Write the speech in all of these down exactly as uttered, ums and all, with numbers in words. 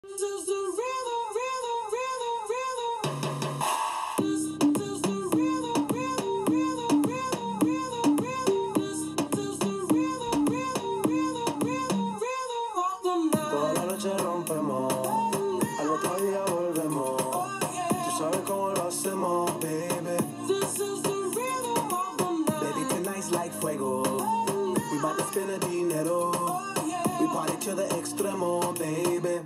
Toda la noche rompemos, al otro día volvemos. Tú sabes cómo lo hacemos, baby. Baby, tonight's like fuego. We bout to spend the dinero. We party to the extremo, baby.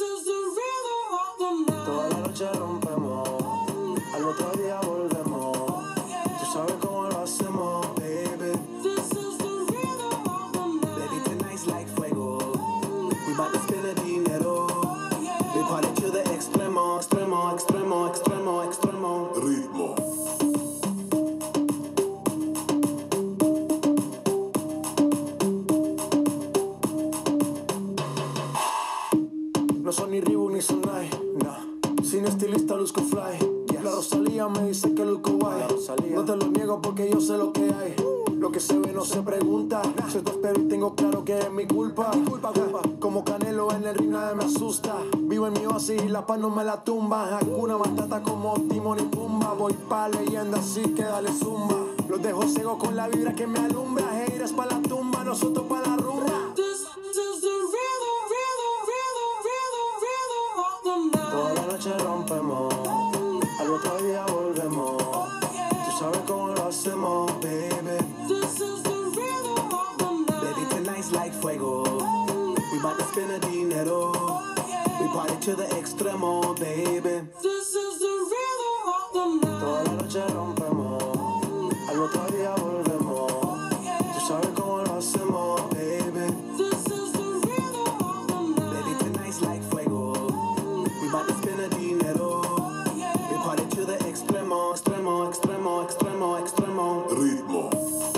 Toda la noche rompemos, al otro día volvemos. Tú sabes cómo lo hacemos, baby. Baby, tonight's like fuego. We bout to spend the dinero. We party to the extremo, extremo, extremo, extremo, extremo. Ritmo. No son ni Reebok ni Sonai, nah. Sin estilista luzco fly. Yes. La Rosalía me dice que luzco guay. No te lo niego porque yo sé lo que hay. Lo que se ve no se pregunta. Nah. Si te espero y tengo claro que es mi culpa. Mi culpa, culpa. Como Canelo en el ring nadie me asusta. Vivo en mi oasis y la paz no me la tumba. Hakuna Matata como Timón y Pumba. Voy pa' leyenda así que dale zumba. Los dejo ciego con la vibra que me alumbra. Haters pa' la tumba, nosotros pa' la rumba. Toda la noche rompemos, al otro día volvemos. Tú sabes cómo lo hacemos, baby. Baby, tonight's like fuego. We bout to spend the dinero. We party to the extremo, baby. Toda la noche rompemos, al otro día volvemos. Tú sabes cómo lo hacemos, baby. Baby, tonight's like fuego. We bout to spend the dinero. We party to the extremo, extremo, extremo, extremo, extremo. Ritmo.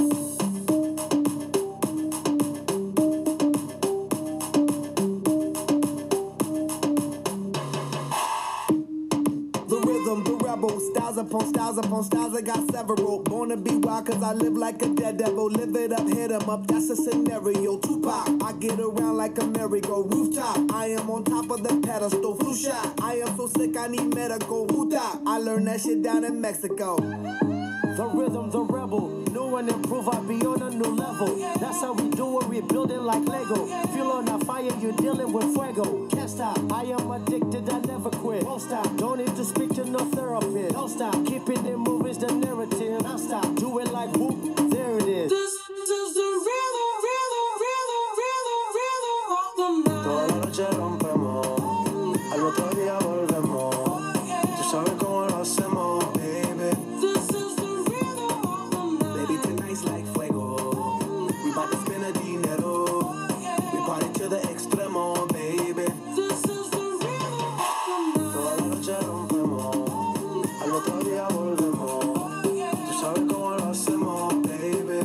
The rhythm, the rebel, styles upon styles upon styles, I got several. Born to be wild cause I live like a dead devil. Live it up, hit 'em up, that's a scenario. Tupac, I get around like a merry-go rooftop. I am on top of the pedestal, flu shot. I am so sick I need medical. Huta, I learned that shit down in Mexico. The rhythm, the rebel, new and improve, I be on a new level. That's how we do it, we building like Lego. Feel on a fire, you're dealing with fuego. Can't stop, I am addicted, I never quit. Won't stop, don't need to speak to no therapist. Don't stop, keeping it moving's the narrative. Don't stop, do it like whoop, there it is. This is the rhythm, rhythm, rhythm, rhythm, rhythm of the night. Toda la noche rompemos, al otro día volvemos. Tú sabes cómo lo hacemos, baby. Like fuego, we bout to spend the dinero. We party to the extremo, baby. Toda la noche rompemos, al otro día volvemos. Tú sabes cómo lo hacemos, baby.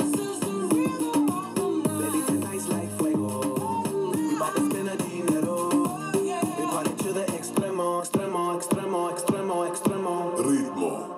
Baby, tonight's like fuego. We bout to spend the dinero. We party to the extremo, extremo, extremo, extremo, extremo. Ritmo.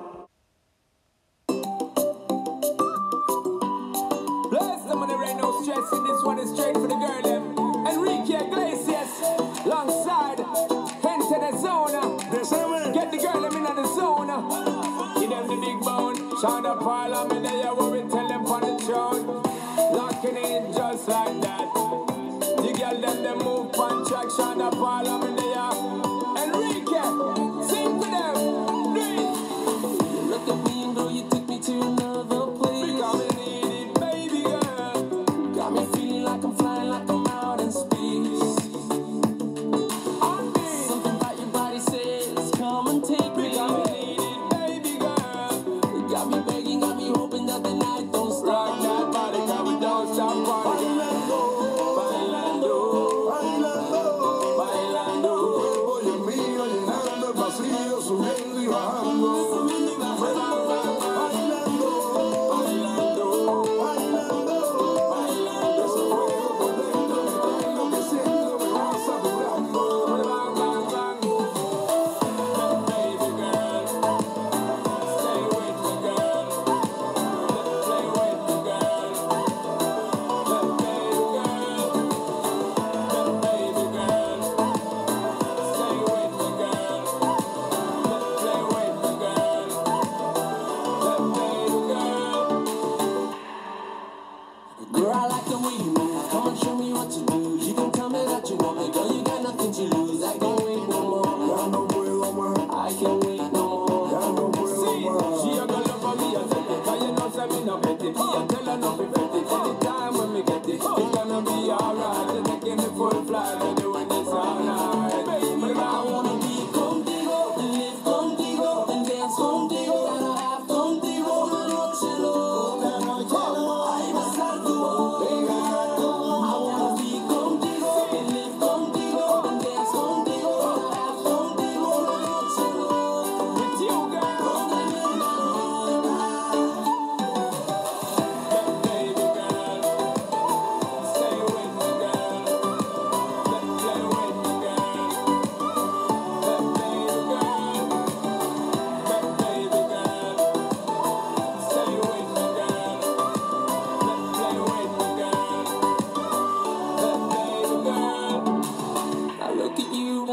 Stressing, this one is straight for the girl them. Enrique Iglesias, alongside Enter the Zone. Get the girl them in the zone. Give them the big bone. Shonda Parliament, they are what we tell them on the throne. Locking in just like that. The girl them they move on track. Shonda Parliament, they are. Enrique, sing for them. Do it. You look at me and girl, you took me to another place. Because we need it, baby girl. Got me feeling like I'm flying, like I'm out in space. Something about your body says, come and take me. Got me needed, baby girl. Got me begging, got me hoping that the night don't stop. Rock that body, cause we don't stop partying. Bailando, bailando, bailando.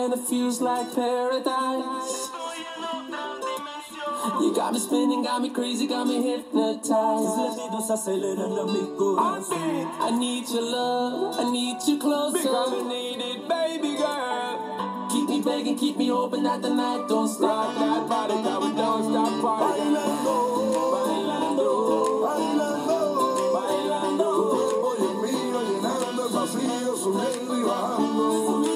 and it feels like paradise. You got me spinning, got me crazy, got me hypnotized. I need your love, I need you closer. Because I need it, baby girl. Keep me begging, keep me hoping that the night don't stop. Rock that body, cause we don't stop partying. Bailando, bailando, bailando. Tu cuerpo y el mío llenando el vacío, subiendo y bajando.